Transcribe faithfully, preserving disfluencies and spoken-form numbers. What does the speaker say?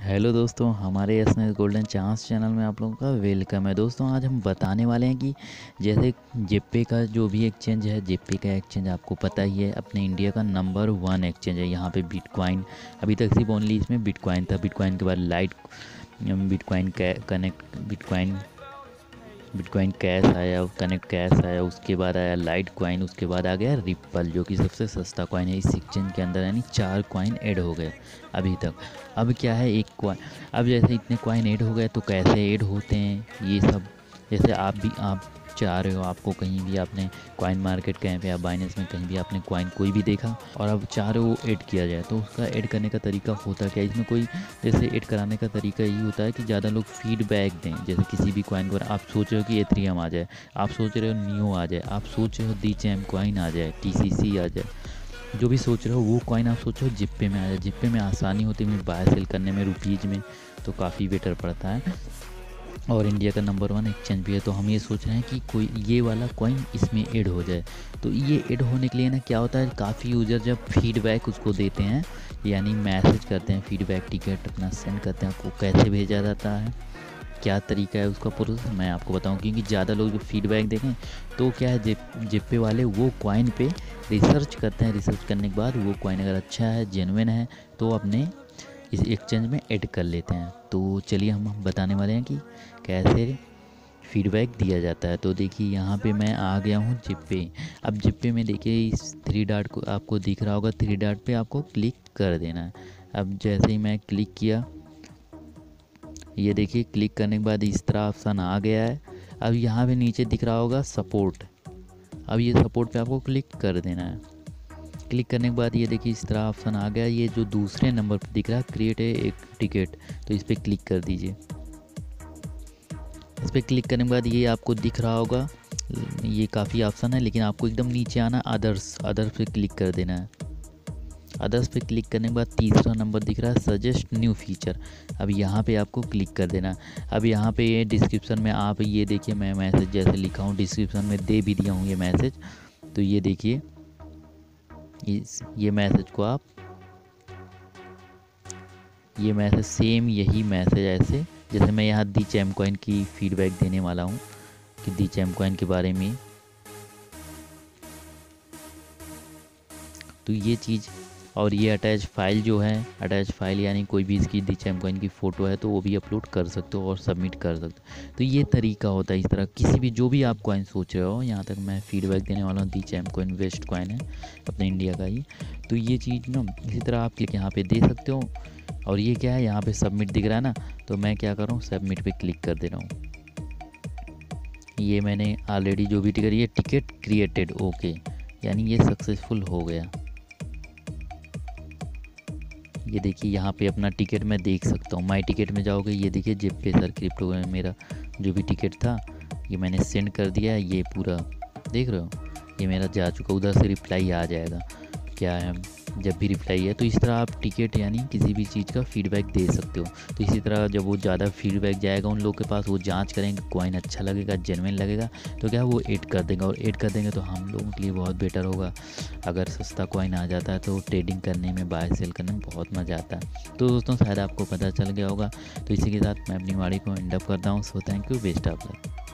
Hello दोस्तों, हमारे S N S golden chance channel में आप लोगों का वेलकम है। दोस्तों आज हम बताने वाले हैं कि जैसे जेपे का जो भी एक्सचेंज है, जेपे का एक्सचेंज आपको पता ही है, अपने इंडिया का नंबर वन एक्सचेंज है। यहाँ पे बिटकॉइन अभी तक सिर्फ ओनली इसमें बिटकॉइन था। बिटकॉइन के बाद light bitcoin connect bitcoin bitcoin cash आया, कनेक्ट कैश आया, उसके बाद आया लाइट कॉइन, उसके बाद आ गया रिप्पल जो कि सबसे सस्ता कॉइन है इस एक्सचेंज के अंदर। यानी चार कॉइन ऐड हो गए अभी तक। अब क्या है, एक कॉइन, अब जैसे इतने कॉइन ऐड हो गए तो कैसे ऐड होते हैं ये सब। जैसे आप भी आप चाह रहे हो, आपको कहीं भी आपने कॉइन मार्केट कहीं पे या बाइनेंस में कहीं भी आपने कॉइन कोई भी देखा और अब चाह रहे हो वो ऐड किया जाए, तो उसका ऐड करने का तरीका होता क्या है इसमें। कोई जैसे ऐड कराने का तरीका यही होता है कि ज़्यादा लोग फीडबैक दें। जैसे किसी भी कॉइन को आप सोच रहे हो कि एथेरियम आ जाए, आप सोच रहे हो नियो आ जाए, आप सोच रहे हो डीचेम कॉइन आ जाए, टीसीसी आ जाए, जो भी सोच रहे हो वो कॉइन आप सोचो जिप्पे में आ जाए। जिप्पे में आसानी होती है बाय सेल करने में, रुपीज़ में तो काफ़ी बेटर पड़ता है और इंडिया का नंबर वन एक्सचेंज भी है। तो हम ये सोच रहे हैं कि कोई ये वाला कॉइन इसमें ऐड हो जाए। तो ये ऐड होने के लिए ना क्या होता है, काफ़ी यूज़र जब फीडबैक उसको देते हैं, यानी मैसेज करते हैं, फीडबैक टिकट अपना सेंड करते हैं, आपको कैसे भेजा जाता है, क्या तरीका है उसका प्रोसेस मैं आपको बताऊं। क्योंकि ज़्यादा लोग जो फीडबैक देखें तो क्या है, जिप जिप्पे वाले वो कॉइन पे रिसर्च करते हैं। रिसर्च करने के बाद वो कॉइन अगर अच्छा है, जेन्युइन है, तो अपने इस एक्सचेंज में ऐड कर लेते हैं। तो चलिए हम बताने वाले हैं कि कैसे फीडबैक दिया जाता है। तो देखिए यहाँ पे मैं आ गया हूँ जिप्पे। अब जिप्पे में देखिए इस थ्री डॉट को आपको दिख रहा होगा, थ्री डॉट पे आपको क्लिक कर देना है। अब जैसे ही मैं क्लिक किया, ये देखिए क्लिक करने के बाद इस तरह ऑप्शन आ गया है। अब यहाँ पे नीचे दिख रहा होगा सपोर्ट। अब ये सपोर्ट पे आपको क्लिक कर देना है। क्लिक करने के बाद ये देखिए इस तरह ऑप्शन आ गया। ये जो दूसरे नंबर पर दिख रहा है क्रिएट एक टिकट, तो इस पर क्लिक कर दीजिए। इस पर क्लिक करने के बाद ये आपको दिख रहा होगा, ये काफ़ी ऑप्शन है, लेकिन आपको एकदम नीचे आना, अदर्स अदर्स पे क्लिक कर देना है। अदर्स पे क्लिक करने के बाद तीसरा नंबर दिख रहा है सजेस्ट न्यू फीचर। अब यहाँ पे आपको क्लिक कर देना। अब यहाँ पे ये डिस्क्रिप्शन में आप ये देखिए, मैं मैसेज जैसे लिखा हूँ डिस्क्रिप्शन में दे भी दिया हूँ ये मैसेज। तो ये देखिए इस ये मैसेज को आप, ये मैसेज सेम यही मैसेज ऐसे जैसे मैं यहाँ दी चैम कॉइन की फीडबैक देने वाला हूँ कि दी चैम कॉइन के बारे में। तो ये चीज़ और ये अटैच फाइल जो है, अटैच फाइल यानी कोई भी इसकी दी चैम कॉइन की फ़ोटो है तो वो भी अपलोड कर सकते हो और सबमिट कर सकते हो। तो ये तरीका होता है इस तरह किसी भी जो भी आप कॉइन सोच रहे हो। यहाँ तक मैं फीडबैक देने वाला हूँ, the cham coin west coin है अपने इंडिया का ही। तो ये चीज़ ना इसी तरह आप क्लिक यहाँ पे दे सकते हो। और ये क्या है, यहाँ पे सबमिट दिख रहा है ना, तो मैं क्या कर रहा हूँ, सबमिट पे क्लिक कर दे रहा हूँ। ये मैंने ऑलरेडी जो भी टिकट, ये टिकट क्रिएटेड ओके, यानी ये सक्सेसफुल हो गया। ये देखिए यहाँ पे अपना टिकट मैं देख सकता हूँ। माई टिकट में जाओगे, ये देखिए जेपे सर क्रिप्टो में मेरा जो भी टिकट था ये मैंने सेंड कर दिया है। ये पूरा देख रहे हो, ये मेरा जा चुका। उधर से रिप्लाई आ जाएगा क्या है, जब भी रिप्लाई है। तो इस तरह आप टिकट यानी किसी भी चीज़ का फीडबैक दे सकते हो। तो इसी तरह जब वो ज़्यादा फीडबैक जाएगा उन लोग के पास, वो जांच करेंगे कॉइन अच्छा लगेगा, जेन्युइन लगेगा, तो क्या वो ऐड कर देंगे। और ऐड कर देंगे तो हम लोगों के लिए बहुत बेटर होगा। अगर सस्ता कॉइन आ जाता है तो ट्रेडिंग करने में, बाय सेल करने में बहुत मज़ा आता है। तो दोस्तों शायद आपको पता चल गया होगा। तो इसी के साथ मैं अपनी वाड़ी को एंड अप करता हूँ। So thank you, best of luck.